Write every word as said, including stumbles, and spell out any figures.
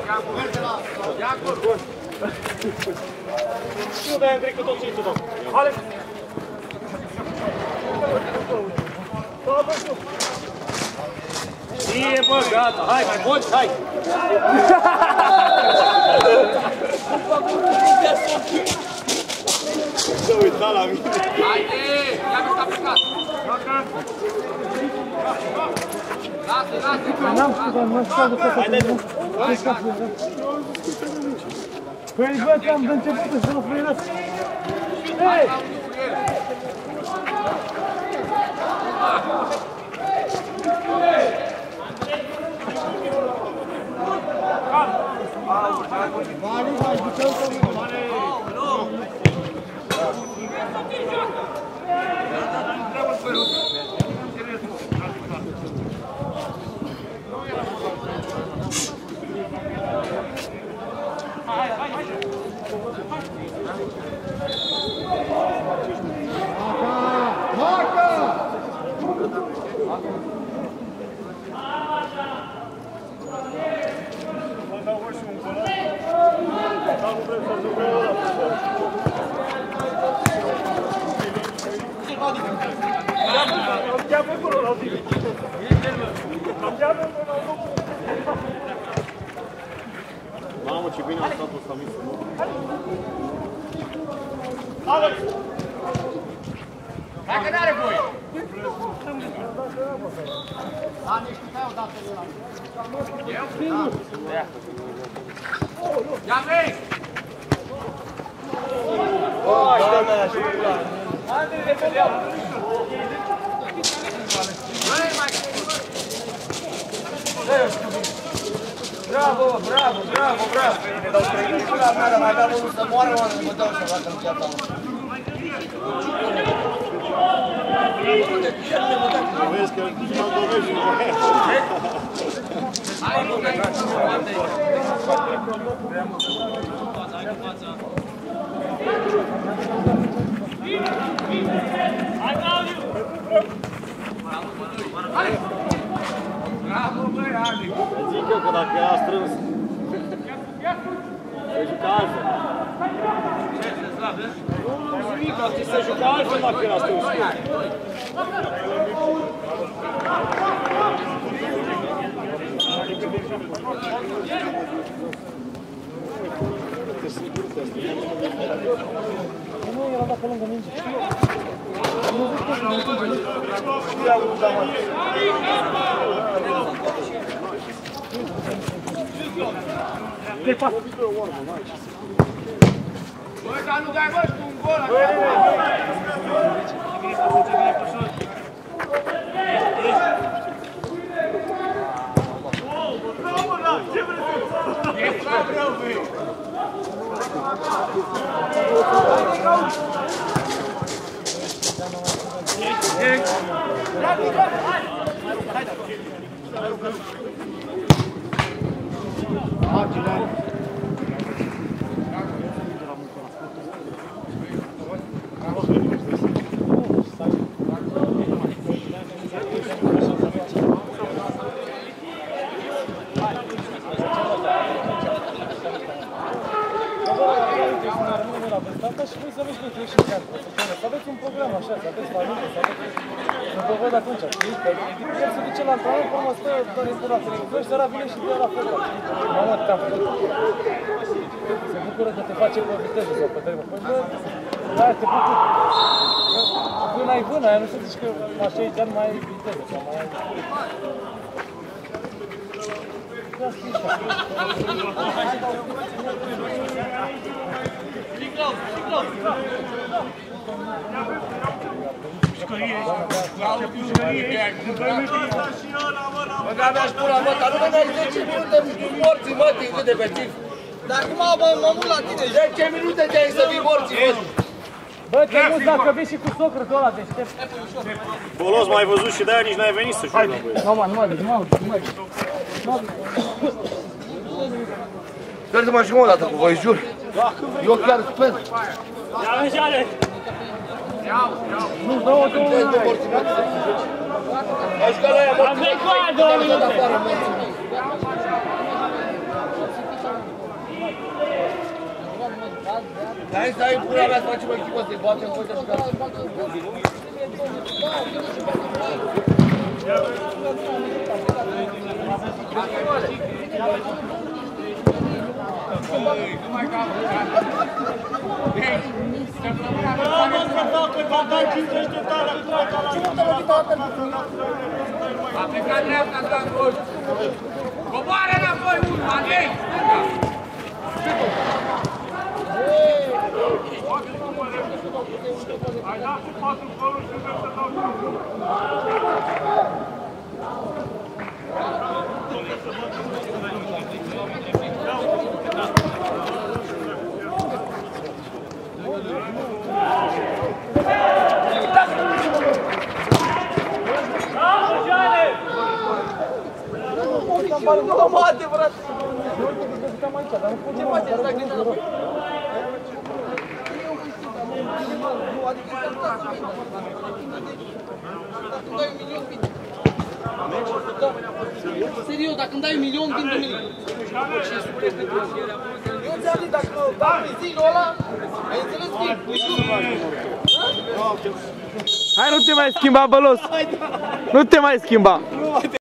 Nu dai Andrei cu tot ce-i tu, domn. Hale! Bine, bă, gata, hai, mai poți, hai! Se uita la mine. Haide, ia că s-a plecat. Lasă, lasă. N-am știut, dar nu știu de tot. Haide, nu. Hai, gata. Păi bă, ți-am de început să nu frânesc. Hei! Vale, vai, duceu să vale. Mamă, ce bine a stat ăsta misă. Hai că n-are voie. Da, nici tu te-ai odată de la mine. Eu? Da. Ia vei! Hai, doamne, așa de clar. Andrei, de pe leau! Băi, mai Bravo, bravo, bravo, bravo! Ne dau trei minute la mea, mai aveam unul să moară, mă, mă dau să facă în ceata. Vezi că m-am dovedit și mă hai, nu, hai, hai! Bravo, băi, Adi! zic eu că dacă era strâns, se juca altfel. Ce, se slab, vezi? Nu, nimic, dar se juca altfel dacă era strâns. Nu era dacă lângă minge. Play pass. Băi, dar nu dai, bă, și un gol acolo! E slab rău, băi! Și voi să aveți pentru ei și chiar, să aveți un program așa, să aveți familie, să aveți... Să vă văd atunci, știi? El se duce la antrenament, până mă stă doar este la televizor și seara vine și de la fotbal. Mamă, te-am făcut. Se bucură că te face pe viteză sau pe tremă. Păi bă, aia te bucură. Vâna e vâna, aia nu se zici că așa e chiar mai ai viteză sau mai ai... Ia scrie Bă, dar mi-aș pula, mă, dar nu mă dai zece minute morții, mă, din cât de pe timp. Dar acum mă mult la tine, zece minute te-ai să fii morții, mă. Bă, te muți dacă vii și cu socră de ăla deștept. Bolos, m-ai văzut și de-aia nici n-ai venit să joci la băieți. Nu, mă, nu mă duc, nu mă duc, nu mă duc. Pierde-mă și mă o dată cu voi, jur. Eu chiar sper. Ia vezi, Ale! Nu, două, două, două. Aș că la ea, mă, Andrei, cu aia două minute! Hai să ai în pula mea să facem echipă, să-i batem voi să jucați. A plecat dreapta, s-a încos. Coboară înapoi, unul, Andrei, stânga. Ai dat cu patru goluri și vrei să dau Nu mă adevărat! Ce faci? Îți dai gândă înapoi? Nu, adică să nu dați bine. Dacă îmi dai un milion, bine. Serios, dacă îmi dai un milion, vin de milion. Eu ți-am zis, dacă dau pe zilul ăla, ai înțeles că e puiul. Hai, nu te mai schimba, bălos! Nu te mai schimba!